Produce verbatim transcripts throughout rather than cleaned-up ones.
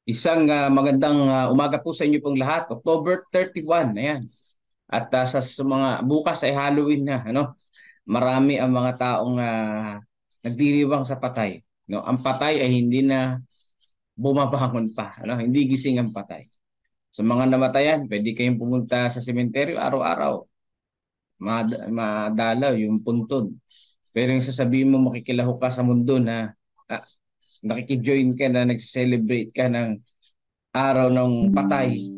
Isang ah, magandang ah, umaga po sa inyo pong lahat. October thirty-one, ayan. At ah, sa, sa mga bukas ay Halloween na, ano? Marami ang mga taong ah, nagdiriwang sa patay, no? Ang patay ay hindi na bumabangon pa, ano? Hindi gising ang patay. Sa mga namatayan, pwede kayong pumunta sa sementeryo araw-araw, mad- madalaw yung puntod. Pero yung sasabihin mo makikilahok ka sa mundo na ah, nakikijoin ka na nag-celebrate ka ng araw ng patay,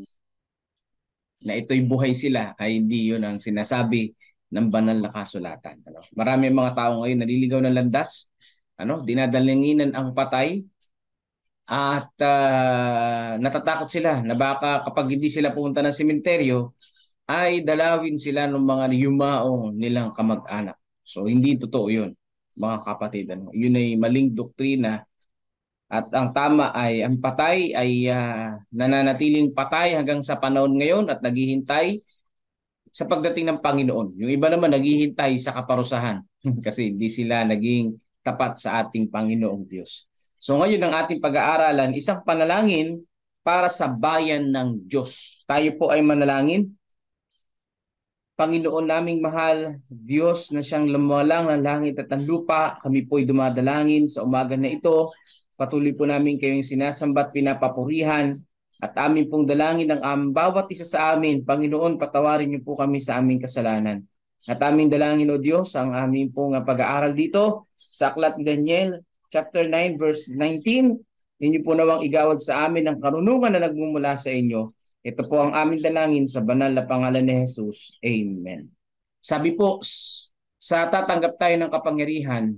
na ito'y buhay sila, ay hindi yun ang sinasabi ng banal na kasulatan. Ano? Marami mga tao ngayon naliligaw ng landas, ano, dinadalanginan ang patay at ah, natatakot sila na baka kapag hindi sila pumunta ng sementeryo ay dalawin sila ng mga yumao nilang kamag-anak. So hindi totoo yun, mga kapatid. Ano? Yun ay maling doktrina. At ang tama ay ang patay ay ah, nananatiling patay hanggang sa panahon ngayon at naghihintay sa pagdating ng Panginoon. Yung iba naman naghihintay sa kaparusahan kasi hindi sila naging tapat sa ating Panginoong Diyos. So ngayon ang ating pag-aaralan, isang panalangin para sa bayan ng Diyos. Tayo po ay manalangin. Panginoon naming mahal, Diyos na siyang lumalang ng langit at ng lupa, kami po ay dumadalangin sa umaga na ito. Patuloy po namin kayong sinasambat, pinapapurihan, at amin pong dalangin ng um, bawat isa sa amin. Panginoon, patawarin niyo po kami sa aming kasalanan. At aming dalangin, O Diyos, ang aming pong uh, pag-aaral dito sa Aklat ni Daniel, chapter nine, verse nineteen. Ninyo po nawang igawad sa amin ang karunungan na nagmumula sa inyo. Ito po ang aming dalangin sa banal na pangalan ni Jesus. Amen. Sabi po, sa tatanggap tayo ng kapangyarihan,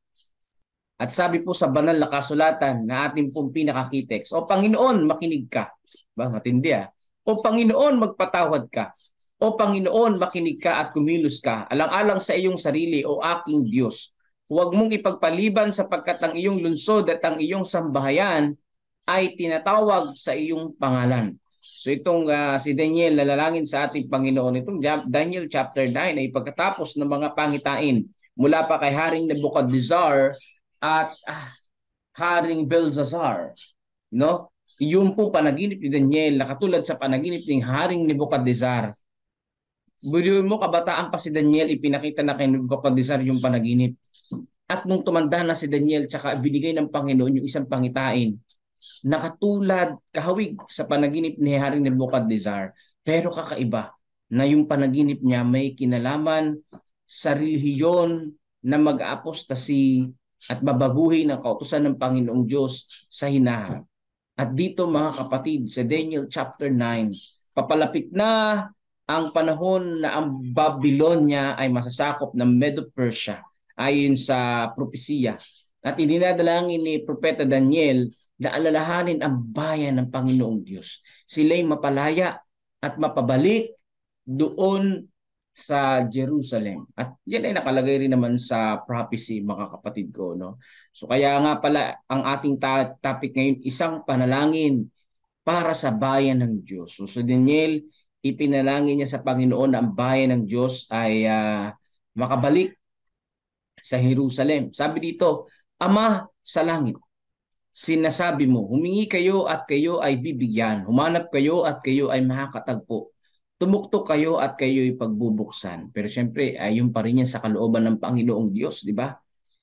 at sabi po sa banal na kasulatan na ating pong pinakakitext, O Panginoon, makinig ka. Ba, matindi ah. O Panginoon, magpatawad ka. O Panginoon, makinig ka at kumilos ka. Alang-alang sa iyong sarili, O aking Diyos. Huwag mong ipagpaliban sapagkat ang iyong lungsod at ang iyong sambahayan ay tinatawag sa iyong pangalan. So itong uh, si Daniel nalalangin sa ating Panginoon, itong Daniel chapter nine ay pagkatapos ng mga pangitain mula pa kay Haring Nebuchadnezzar at ah, Haring Belshazzar, no? Yung po panaginip ni Daniel na katulad sa panaginip ng Haring Nebuchadnezzar. Buliw mo, kabataan pa si Daniel, ipinakita na kay Nebuchadnezzar yung panaginip. At nung tumanda na si Daniel, tsaka binigay ng Panginoon yung isang pangitain na katulad, kahawig sa panaginip ni Haring Nebuchadnezzar, pero kakaiba na yung panaginip niya may kinalaman sa relihiyon na mag-apostasi at babaguhin ang kautusan ng Panginoong Diyos sa hinaharap. At dito mga kapatid, sa Daniel chapter nine, papalapit na ang panahon na ang Babylonia ay masasakop ng Medo-Persia ayon sa propesiya. At idinadalangin ni Propeta Daniel na alalahanin ang bayan ng Panginoong Diyos. Sila'y mapalaya at mapabalik doon sa Jerusalem. At yan ay nakalagay rin naman sa prophecy, mga kapatid ko, no? So kaya nga pala ang ating topic ngayon, isang panalangin para sa bayan ng Diyos. So, so Daniel, ipinalangin niya sa Panginoon na ang bayan ng Diyos ay uh, makabalik sa Jerusalem. Sabi dito, Ama sa langit, sinasabi mo, humingi kayo at kayo ay bibigyan. Humanap kayo at kayo ay makakatagpo. Tumuktok kayo at kayo'y pagbubuksan. Pero siyempre, ayun pa rin yan sa kalooban ng Panginoong Diyos, di ba?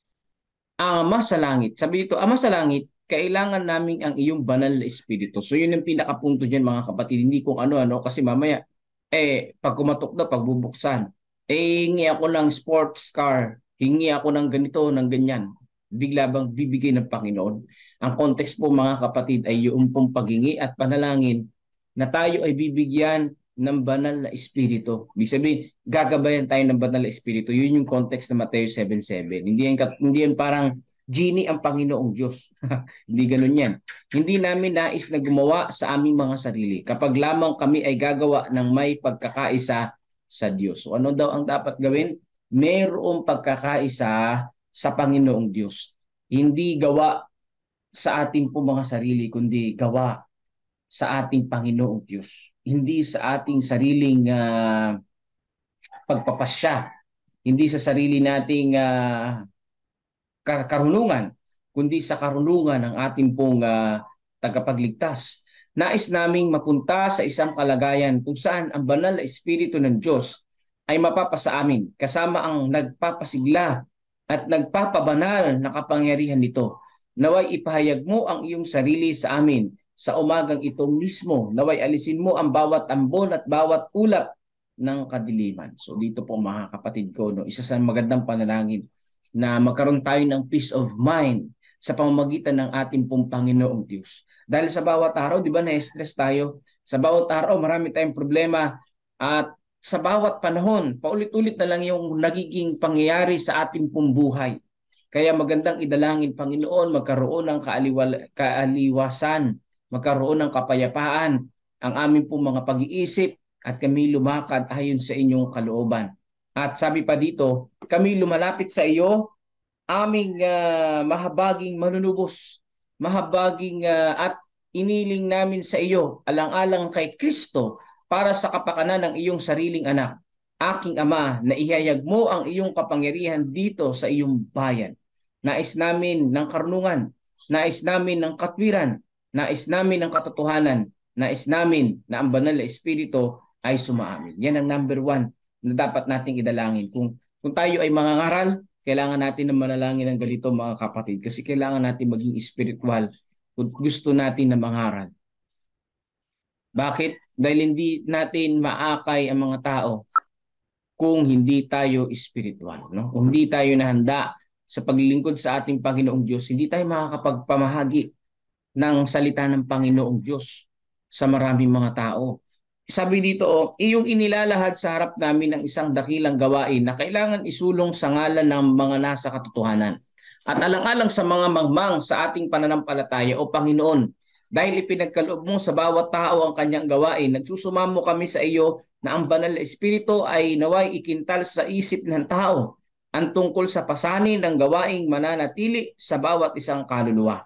Ama sa langit. Sabi dito, Ama sa langit, kailangan namin ang iyong banal na espiritu. So yun ang pinakapunto dyan mga kapatid. Hindi kung ano-ano kasi mamaya, eh, pag kumatok na, pagbubuksan, eh, hingi ako ng sports car, hingi ako ng ganito, ng ganyan. Bigla bang bibigay ng Panginoon? Ang context po mga kapatid ay yung pong paghingi at panalangin na tayo ay bibigyan ng banal na espiritu. Ibig sabihin, gagabayan tayo ng banal na espiritu. Yun yung context ng Mateo seven seven. Hindi yan, hindi yan parang genie ang Panginoong Diyos. Hindi ganun yan. Hindi namin nais na gumawa sa aming mga sarili kapag lamang kami ay gagawa ng may pagkakaisa sa Diyos. So ano daw ang dapat gawin? Mayroong pagkakaisa sa Panginoong Diyos. Hindi gawa sa ating po mga sarili, kundi gawa sa ating Panginoong Diyos. Hindi sa ating sariling uh, pagpapasya, hindi sa sarili nating uh, karunungan, kundi sa karunungan ng ating pong uh, tagapagligtas. Nais naming mapunta sa isang kalagayan kung saan ang banal na Espiritu ng Diyos ay mapapasa amin kasama ang nagpapasigla at nagpapabanal na kapangyarihan nito. Naway ipahayag mo ang iyong sarili sa amin sa umagang ito mismo. Naway alisin mo ang bawat ambon at bawat ulap ng kadiliman. So dito po mga kapatid ko, no, isa sa magandang panalangin na magkaroon tayo ng peace of mind sa pamamagitan ng ating pong Panginoong Diyos. Dahil sa bawat araw, di ba, na-stress tayo? Sa bawat araw, marami tayong problema at sa bawat panahon, paulit-ulit na lang yung nagiging pangyayari sa ating pong buhay. Kaya magandang idalangin, Panginoon, magkaroon ng kaaliwal, kaaliwasan, magkaroon ng kapayapaan ang aming pong mga pag-iisip, at kami lumakad ayon sa inyong kalooban. At sabi pa dito, kami lumalapit sa iyo, aming uh, mahabaging manunubos, mahabaging uh, at iniling namin sa iyo, alang-alang kay Kristo, para sa kapakanan ng iyong sariling anak. Aking Ama, na ihayag mo ang iyong kapangyarihan dito sa iyong bayan. Nais namin ng karunungan, nais namin ng katwiran, nais namin ng katotohanan, nais namin na ang banal na Espiritu ay sumaamin. Yan ang number one na dapat nating idalangin. Kung, kung tayo ay mangangaral, kailangan natin na manalangin ng ganito mga kapatid. Kasi kailangan natin maging spiritual kung gusto natin na mangaral. Bakit? Dahil hindi natin maakay ang mga tao kung hindi tayo spiritual. No? Kung hindi tayo nahanda sa paglilingkod sa ating Panginoong Diyos, hindi tayo makakapagpamahagi ng salita ng Panginoong Diyos sa maraming mga tao. Sabi dito, oh, iyong inilalahad sa harap namin ng isang dakilang gawain na kailangan isulong sa ngalan ng mga nasa katotohanan. At alang-alang sa mga magmang sa ating pananampalataya, o Panginoon, dahil ipinagkaloob mo sa bawat tao ang kanyang gawain, nagsusumamo kami sa iyo na ang banal na Espiritu ay naway ikintal sa isip ng tao ang tungkol sa pasanin ng gawaing mananatili sa bawat isang kaluluwa,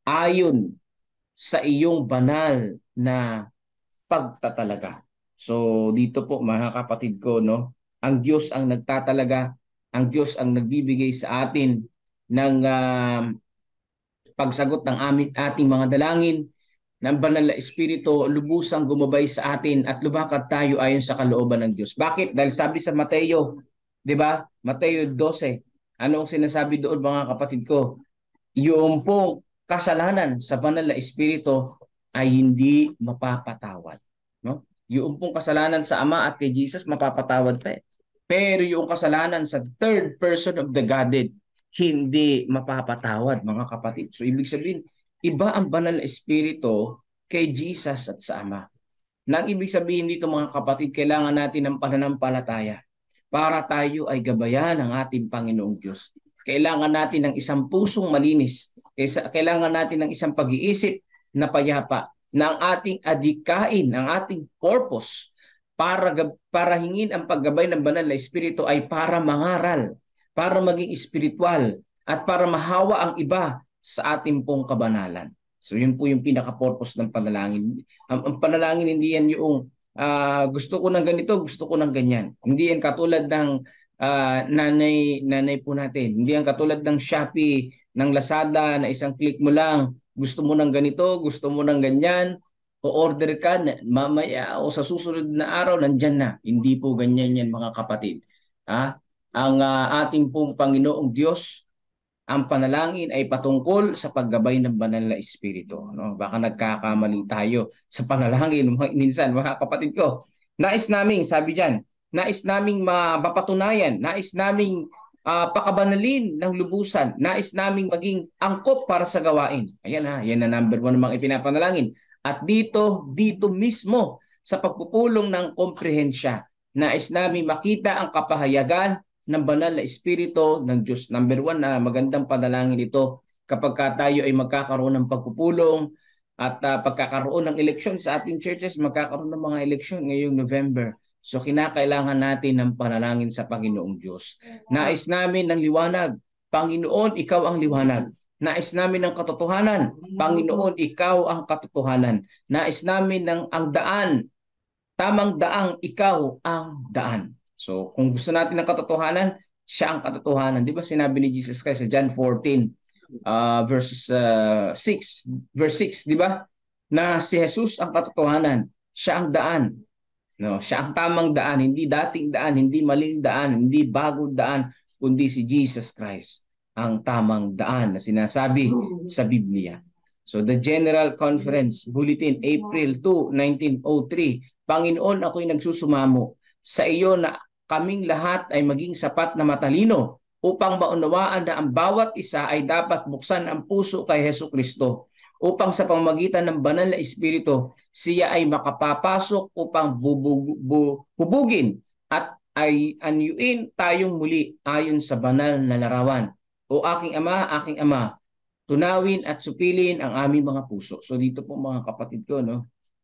ayon sa iyong banal na pagtatalaga. So dito po mga kapatid ko, no, ang Diyos ang nagtatalaga, ang Diyos ang nagbibigay sa atin ng uh, pagsagot ng aming ating mga dalangin, ng banal na Espiritu lubusang gumabay sa atin at lumakad tayo ayon sa kalooban ng Diyos. Bakit? Dahil sabi sa Mateo, di ba? Mateo twelve, ano ang sinasabi doon mga kapatid ko? Yung pong kasalanan sa banal na Espiritu ay hindi mapapatawad. No? Yung pong kasalanan sa Ama at kay Jesus, mapapatawad pa eh. Pero yung kasalanan sa third person of the Godhead, hindi mapapatawad mga kapatid. So ibig sabihin, iba ang banal na Espiritu kay Jesus at sa Ama. Nang ibig sabihin dito mga kapatid, kailangan natin ng pananampalataya para tayo ay gabayan ng ating Panginoong Diyos. Kailangan natin ng isang pusong malinis. Kailangan natin ng isang pag-iisip na payapa, na ang ating adikain, ang ating purpose para, para hingin ang paggabay ng banal na Espiritu ay para mangaral, para maging espiritual, at para mahawa ang iba sa ating pong kabanalan. So yun po yung pinaka-purpose ng panalangin. Ang, ang panalangin hindi yan yung uh, gusto ko ng ganito, gusto ko ng ganyan. Hindi yan katulad ng uh, nanay, nanay po natin. Hindi yan katulad ng Shopee, ng Lazada na isang click mo lang, gusto mo ng ganito, gusto mo ng ganyan, o order ka, mamaya o sa susunod na araw, nandyan na. Hindi po ganyan yan mga kapatid. Ha? Ang uh, ating pong Panginoong Diyos, ang panalangin ay patungkol sa paggabay ng banal na Espiritu. No? Baka nagkakamali tayo sa panalangin minsan mga kapatid ko. Nais naming, sabi dyan, nais naming mapapatunayan, nais naming Uh, pakabanalin ng lubusan, nais naming maging angkop para sa gawain. Ayan ha, yan na number one namang ipinapanalangin. At dito, dito mismo sa pagpupulong ng komprehensya, nais naming makita ang kapahayagan ng banal na Espiritu ng Diyos. Number one na magandang panalangin ito kapag ka tayo ay magkakaroon ng pagpupulong at uh, pagkakaroon ng eleksyon sa ating churches, magkakaroon ng mga eleksyon ngayong November. So kinakailangan natin ng panalangin sa Panginoong Diyos. Nais namin ng liwanag. Panginoon, ikaw ang liwanag. Nais namin ng katotohanan. Panginoon, ikaw ang katotohanan. Nais namin ng ang daan. Tamang daang ikaw ang daan. So kung gusto natin ng katotohanan, siya ang katotohanan. Di ba sinabi ni Jesus Christ sa John fourteen? uh, verses uh, six, verse six, di ba? Na si Jesus ang katotohanan, siya ang daan. No, siya ang tamang daan, hindi dating daan, hindi maling daan, hindi bagong daan, kundi si Jesus Christ ang tamang daan na sinasabi sa Biblia. So the General Conference Bulletin, April second, nineteen oh three, Panginoon, ako'y nagsusumamo sa iyo na kaming lahat ay maging sapat na matalino upang maunawaan na ang bawat isa ay dapat buksan ang puso kay Hesus Kristo upang sa pamamagitan ng banal na espiritu siya ay makapapasok upang bubug, bu, hubugin at ay anyuin tayong muli ayon sa banal na larawan. O aking ama, aking ama, tunawin at supilin ang aming mga puso. So dito po mga kapatid ko, no,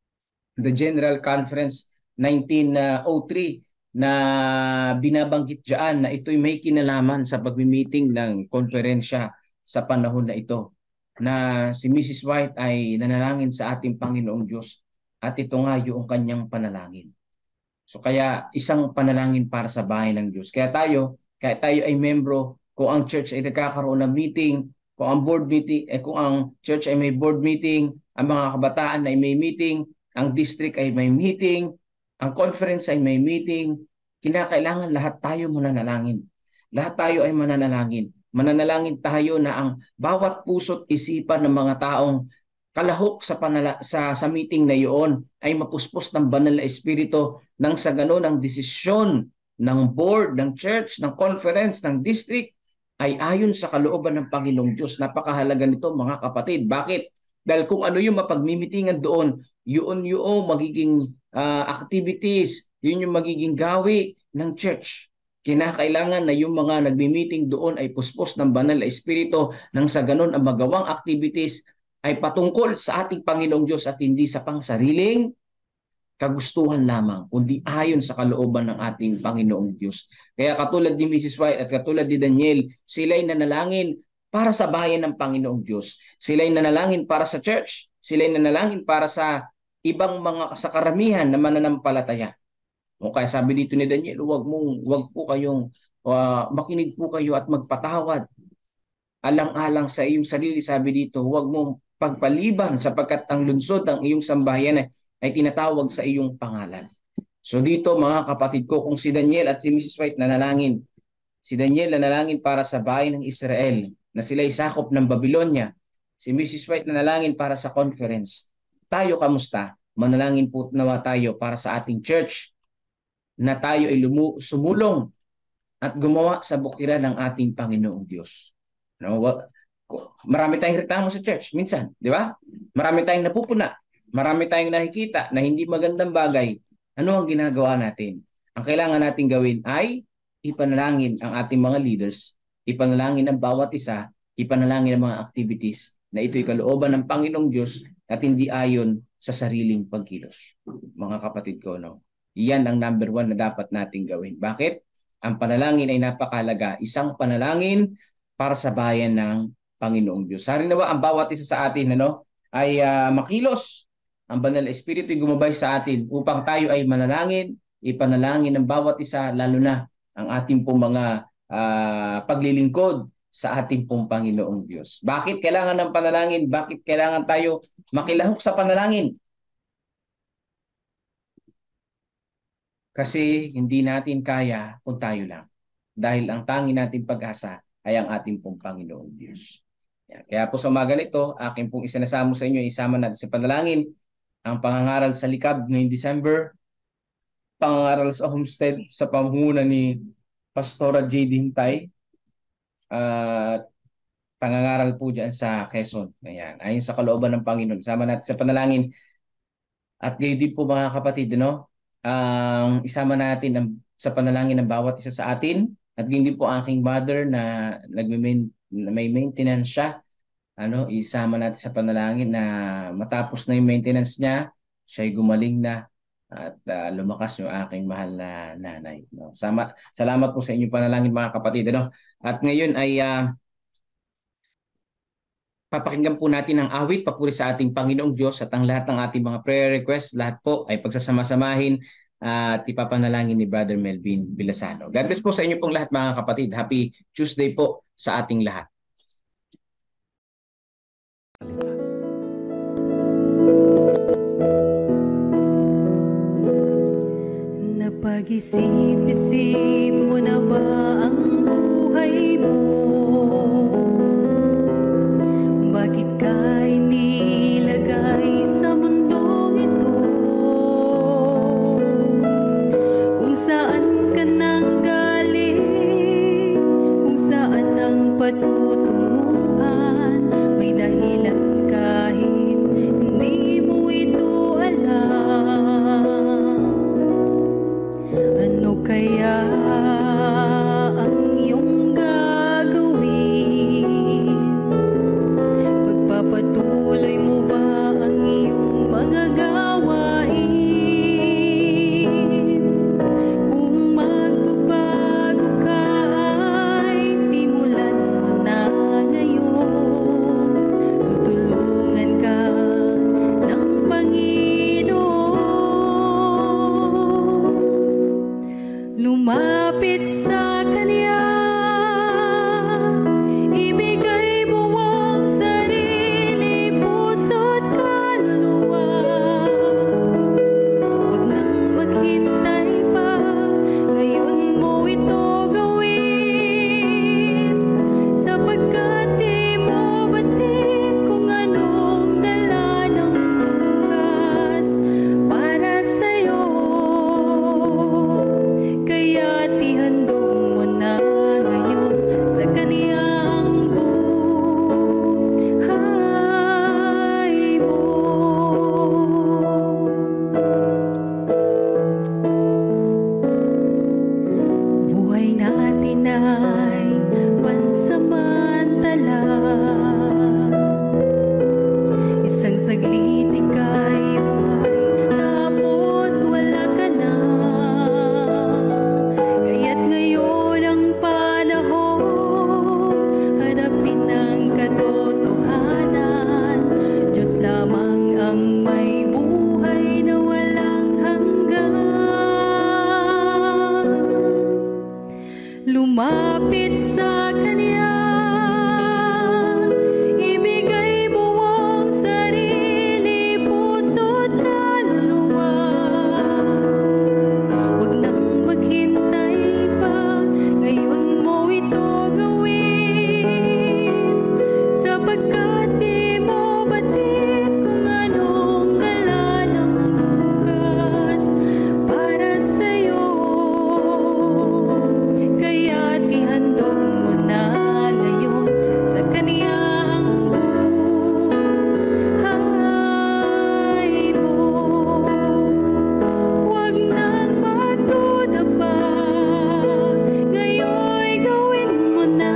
the General Conference nineteen oh three na binabanggit diyan na ito'y may kinalaman sa pagmi-meeting ng konferensya sa panahon na ito, na si Missus White ay nanalangin sa ating Panginoong Diyos at ito nga yung kanyang panalangin. So kaya isang panalangin para sa bahay ng Diyos. Kaya tayo, kaya tayo ay membro, kung ang church ay nagkakaroon ng meeting, kung ang board meeting, eh, kung ang church ay may board meeting, ang mga kabataan ay may meeting, ang district ay may meeting, ang conference ay may meeting, kinakailangan lahat tayo mananalangin. Lahat tayo ay mananalangin. Mananalangin tayo na ang bawat puso't isipan ng mga taong kalahok sa, panala, sa, sa meeting na iyon ay mapuspos ng banal na espiritu nang sa ganon ang desisyon ng board, ng church, ng conference, ng district ay ayon sa kalooban ng Panginoong Diyos. Napakahalaga nito mga kapatid. Bakit? Dahil kung ano yung mapagmimitingan doon, yun yung magiging uh, activities, yun yung magiging gawi ng church. Kinakailangan na yung mga nagmi-meeting doon ay puspos ng banal na espiritu nang sa ganon ang magawang activities ay patungkol sa ating Panginoong Diyos at hindi sa pangsariling kagustuhan lamang, kundi ayon sa kalooban ng ating Panginoong Diyos. Kaya katulad ni Missus White at katulad ni Daniel, sila'y nanalangin para sa bayan ng Panginoong Diyos. Sila'y nanalangin para sa church. Sila'y nanalangin para sa ibang mga, sa karamihan na mananampalataya. O kaya sabi dito ni Daniel, wag mong, wag po kayong, uh, makinig po kayo at magpatawad. Alang-alang sa iyong sarili, sabi dito, wag mong pagpaliban sapagkat ang lungsod ng iyong sambahayan ay, ay tinatawag sa iyong pangalan. So dito mga kapatid ko, kung si Daniel at si Missus White nanalangin, si Daniel nanalangin para sa bayan ng Israel na sila'y sakop ng Babylonia, si Missus White nanalangin para sa conference. Tayo kamusta? Manalangin po nawa tayo para sa ating church na tayo ay lumu sumulong at gumawa sa bukiran ng ating Panginoong Diyos. No? Marami tayong reklamo sa church minsan, di ba? Marami tayong napupuna, marami tayong nakikita na hindi magandang bagay. Ano ang ginagawa natin? Ang kailangan natin gawin ay ipanalangin ang ating mga leaders, ipanalangin ang bawat isa, ipanalangin ang mga activities na ito'y kalooban ng Panginoong Diyos at hindi ayon sa sariling pagkilos. Mga kapatid ko, no? Iyan ang number one na dapat natin gawin. Bakit? Ang panalangin ay napakahalaga. Isang panalangin para sa bayan ng Panginoong Diyos. Hari nawa ang bawat isa sa atin ano, ay uh, makilos. Ang banal na espiritu ay gumabay sa atin upang tayo ay manalangin, ipanalangin ng bawat isa, lalo na ang ating pong mga uh, paglilingkod sa ating pong Panginoong Diyos. Bakit kailangan ng panalangin? Bakit kailangan tayo makilahok sa panalangin? Kasi hindi natin kaya kung tayo lang. Dahil ang tanging nating pag-asa ay ang ating pong Panginoong Diyos. Yan. Kaya po sa umaga nito, akin pong isinasamo sa inyo, isama natin sa panalangin, ang pangangaral sa likab ngayong December, pangangaral sa homestead sa pamumuno ni Pastora J D Hintay, at uh, pangangaral po dyan sa Quezon. Ayan. Ayon sa kalooban ng Panginoon, isama natin sa panalangin. At gayon din po mga kapatid, no? Ang um, isama natin ang, sa panalangin ng bawat isa sa atin at hindi po aking mother na nagme na may maintenance siya, ano, isama natin sa panalangin na matapos na yung maintenance niya, siya ay gumaling na at uh, lumakas yung aking mahal na nanay, no? Sama, salamat po sa inyong panalangin mga kapatid, ano? At ngayon ay uh, papakinggan po natin ang awit papuri sa ating Panginoong Diyos at ang lahat ng ating mga prayer requests, lahat po ay pagsasama-samahin at uh, ipapanalangin ni Brother Melvin Bilasano. God bless po sa inyo pong lahat mga kapatid. Happy Tuesday po sa ating lahat. Napag-isip-isip mo na ba ang buhay mo? Bakit ka inilagay sa mundong ito? Kung saan ka nang galing, kung saan ang patutunguhan, may dahilan kahit hindi mo ito alam. Ano kaya ang iyong gagawin? Pagpapatuloy mo ba ang iyong mga gawain? Kung magbabago ka ay simulan mo na ngayon. Tutulungan ka ng Panginoon. Lumapit sa Kanya, ibigay mo ang sarili, puso't kaluluwa. Huwag nang maghintay pa, ngayon mo ito gawin. Sapagkat di mo batid kung anong dala ng bukas para sa'yo. Kaya't ihandog mo na ngayon sa Kanya ang buhay mo. Buhay natin ay pansamantala. Isang saglit ika'y buhay, tapos wala ka na. Kaya't ngayon ang panahon, hanapin ang katotohanan. Diyos lamang ang may buhay na walang hanggan. Lumapit sa Kanya, ibigay mo ang sarili, puso't kaluluwa. Huwag nang maghintay pa, ngayon mo ito gawin. Sapagkat di mo batid kung anong dala ng bukas para sa'yo. Kaya't ihandog mo na ngayon sa Kanya ang buhay mo. Huwag nang magduda pa, ngayon'y gawin mo na.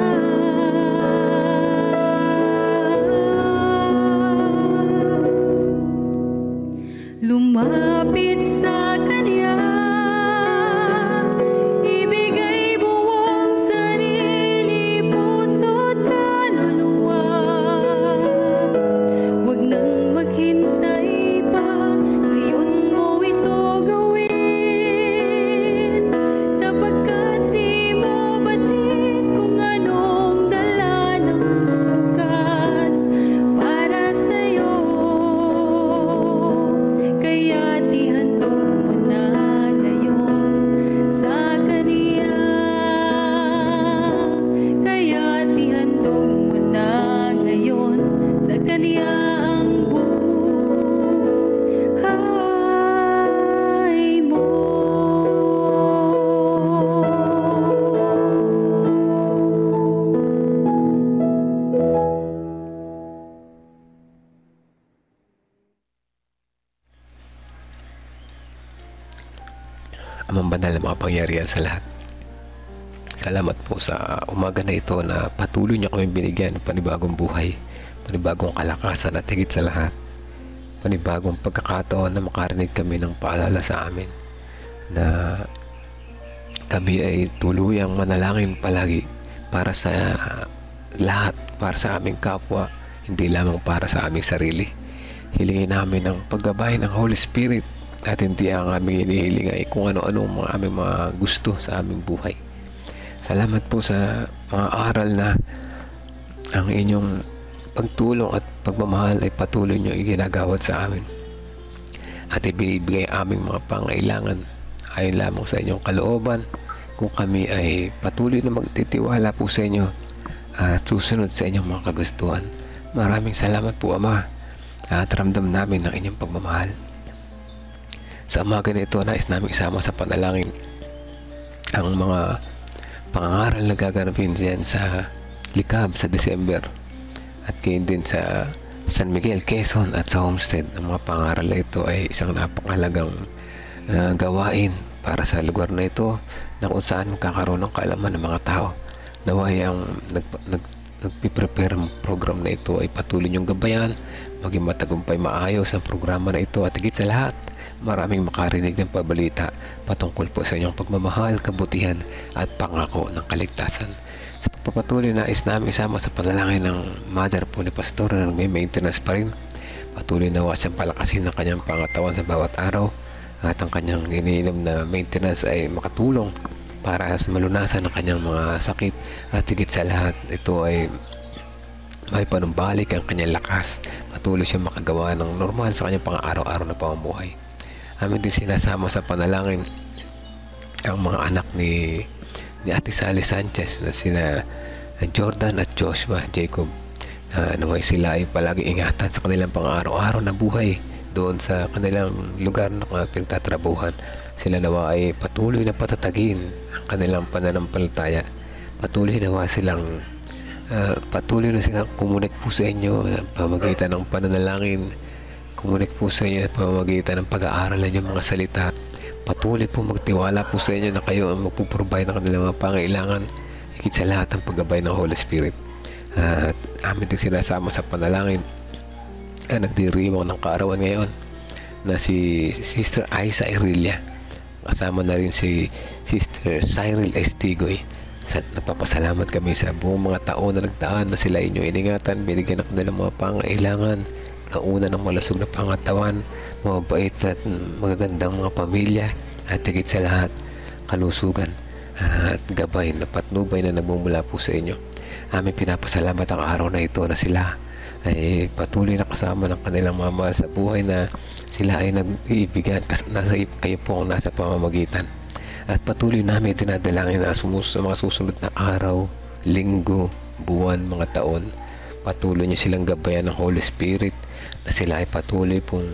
Lumapit sa Kanya, ibigay mo ang sarili, puso't kaluluwa. Huwag nang maghintay pa, ngayon mo ito gawin. Sapagkat di mo batid kung anong dala ng bukas para sa'yo. Kaya't ihandog mo na ngayon sa Kanya. Kaya't ihandog mo na ngayon sa Kanya ang buhay mo. Amang banal na makapangyarihan sa lahat. Salamat po sa umaga na ito na patuloy niyo kami binigyan ng panibagong buhay, panibagong kalakasan at higit sa lahat, panibagong pagkakataon na makarinig kami ng paalala sa amin na kami ay tuluyang manalangin palagi para sa lahat, para sa aming kapwa, hindi lamang para sa aming sarili. Hilingin namin ang paggabay ng Holy Spirit at hindi ang aming inihiling ay kung ano-ano ang mga aming mga gusto sa aming buhay. Salamat po sa mga aral na ang inyong pagtulong at pagmamahal ay patuloy nyo iginagawad sa amin at ibinibigay aming mga pangailangan ayon lamang sa inyong kalooban, kung kami ay patuloy na magtitiwala po sa inyo at susunod sa inyong mga kagustuhan. Maraming salamat po, Ama, at ramdam namin ang inyong pagmamahal. Sa umaga na ito, nais namin isama sa panalangin ang mga pangangaral na gaganapin diyan sa Likab sa December at gayon din sa San Miguel, Quezon at sa Homestead. Ang mga pangaral na ito ay isang napakahalagang uh, gawain para sa lugar na ito na kung saan magkakaroon ng kaalaman ng mga tao. Naway ang nag, nag, nagpiprepare ng program na ito ay patuloy niyong gabayan, maging matagumpay maayos ang programa na ito at higit sa lahat, maraming makarinig ng pabalita patungkol po sa inyong pagmamahal, kabutihan at pangako ng kaligtasan. Sa pagpapatuloy, nais namin isama sa panalangin ng mother po ni Pastor na may maintenance pa rin. Patuloy na siyang palakasin ng kanyang pangatawan sa bawat araw at ang kanyang iniinom na maintenance ay makatulong para sa malunasan ng kanyang mga sakit at higit sa lahat, ito ay may panumbalik ang kanyang lakas. Patuloy siyang makagawa ng normal sa kanyang pang-araw-araw na pamumuhay. Amin din sinasama sa panalangin ang mga anak ni ni Ate Sally Sanchez na sina Jordan at Joshua Jacob. Uh, naway sila ay palagi ingatan sa kanilang pang-araw-araw na buhay doon sa kanilang lugar na pinagtatrabuhan. Sila nawa ay patuloy na patatagin ang kanilang pananampalataya. Patuloy nawa silang uh, patuloy na silang kumunik po sa inyo sa pamamagitan ng pananalangin. Kumunik po sa inyo sa pamamagitan ng pag-aaral ng mga salita. Patuloy po magtiwala po sa inyo na kayo ang magpuprovide ng kanilang mga pangailangan. Higit sa lahat ang paggabay ng Holy Spirit. At uh, amin din sinasama sa panalangin ang nagdiriwang ng kaarawan ngayon na si Sister Aiza Irelia. Kasama na rin si Sister Cyril Estigoy. Sa, nagpapasalamat kami sa buong mga taon na nagdaan na sila inyo iningatan, binigyan ng kanilang mga pangailangan, nauna ng malasog na pangatawan, mabait at magagandang mga pamilya at higit sa lahat kalusugan at gabay na patnubay na nagmumula po sa inyo. Aming pinapasalamat ang araw na ito na sila ay patuloy na kasama ng kanilang mga mahal sa buhay, na sila ay nag-iibigan, nasa kayo po ang nasa pamamagitan. At patuloy namin dinadalangin na sumus sa mga susunod na araw, linggo, buwan, mga taon, patuloy niyo silang gabayan ng Holy Spirit na sila ay patuloy pong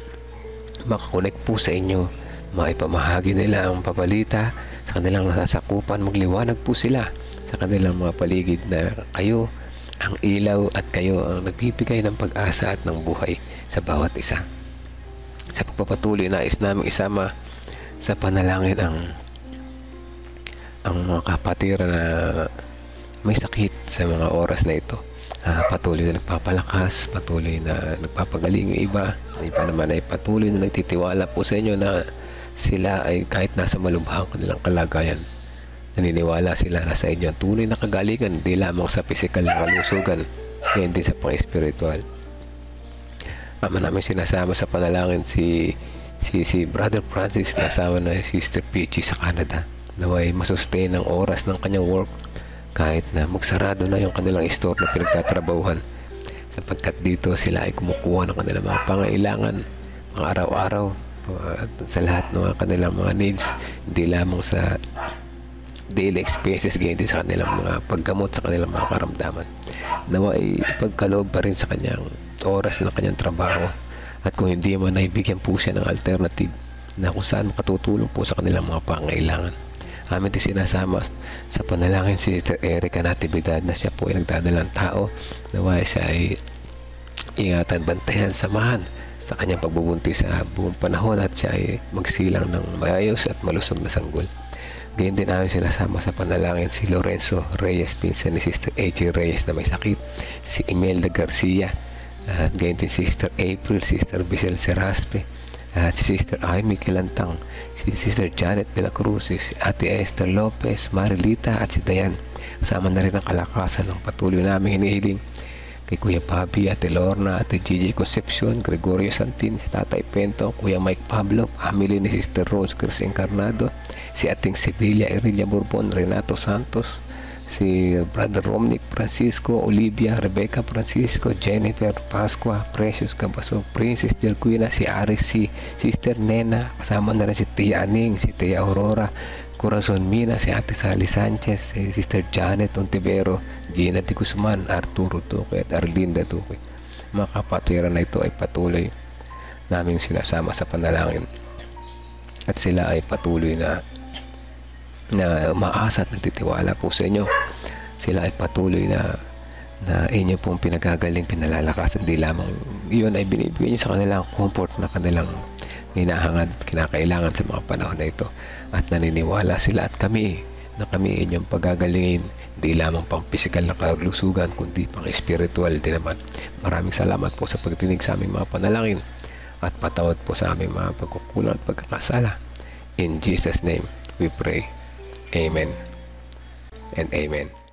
makakonek po sa inyo, maipamahagi nila ang pabalita sa kanilang nasasakupan, magliwanag po sila sa kanilang mga paligid na kayo ang ilaw at kayo ang nagbibigay ng pag-asa at ng buhay sa bawat isa. Sa pagpapatuloy, nais namin isama sa panalangin ang ang mga kapatiran na may sakit sa mga oras na ito. Uh, patuloy na nagpapalakas, patuloy na nagpapagaling yung iba. Yung iba naman ay patuloy na nagtitiwala po sa inyo na sila ay kahit nasa malubhang kanilang kalagayan, naniniwala sila na sa inyo ang tunay na kagalingan, hindi lamang sa pisikal na kalusugan, ngayon din sa pang-espiritual. Ama namin sinasama sa panalangin si si, si Brother Francis na asawa na Sister Peachy sa Canada. Naway masustain ang oras ng kanyang work kahit na magsarado na yung kanilang store na pinagtatrabahuhan, sapagkat dito sila ay kumukuha ng kanilang mga pangailangan mga araw-araw at sa lahat ng mga kanilang mga needs, hindi lamang sa daily expenses, ganyan din sa kanilang mga paggamot, sa kanilang mga karamdaman. Nawa ay ipagkaloob pa rin sa kanyang oras ng kanyang trabaho, at kung hindi man naibigyan po siya ng alternative na kung saan makatutulong po sa kanilang mga pangailangan. Amin din sinasama sa panalangin si Sister Erica Natividad na siya po ay nagdadalang tao, nawa siya ay ingatan, bantayan, samahan sa kanyang pagbubuntis sa buong panahon at siya ay magsilang ng maayos at malusog na sanggol. Ganyan din namin sinasama sa panalangin si Lorenzo Reyes, pinsan ni Sister A J Reyes na may sakit, si Imelda Garcia, at ganyan din si Sister April, Sister Bisel Seraspe, at si Sister Amy Kilantang, si Sister Janet de la Cruz, si Ate Esther Lopez, Marilita at si Dayan. Kasama na rin ang kalakasan ng patuloy namin hinihiling kay Kuya Pabi, Ate Lorna, Ate Gigi Concepcion, Gregorio Santin, si Tatay Pento, Kuya Mike Pablo, family ni Sister Rose Cruz Encarnado, si Ating Sevilla Erilia Bourbon, Renato Santos, si Brother Romnick Francisco, Olivia, Rebecca Francisco, Jennifer Pascua, Precious Cabasog, Princess Jelquina, si Aris, si Sister Nena, kasama na rin si Tia Aning, si Tia Aurora, Corazon Mina, si Ate Sally Sanchez, si Sister Janet Ontivero, Gina de Guzman, Arturo Tuque at Arlinda Tuque. Mga kapatiran na ito ay patuloy naming sinasama sa panalangin at sila ay patuloy na na umaasa at nagtitiwala po sa inyo. Sila ay patuloy na na inyo pong pinagagaling, pinalalakasan. Hindi lamang yun ay binibigay nyo sa kanilang comfort na kanilang ninahangad at kinakailangan sa mga panahon na ito, at naniniwala sila at kami na kami inyong pagagalingin, hindi lamang pang physical na kalusugan kundi pang spiritual din naman. Maraming salamat po sa pagtinig sa aming mga panalangin at patawad po sa aming mga pagkukulang at pagkakasala. In Jesus' name we pray. Amen and amen.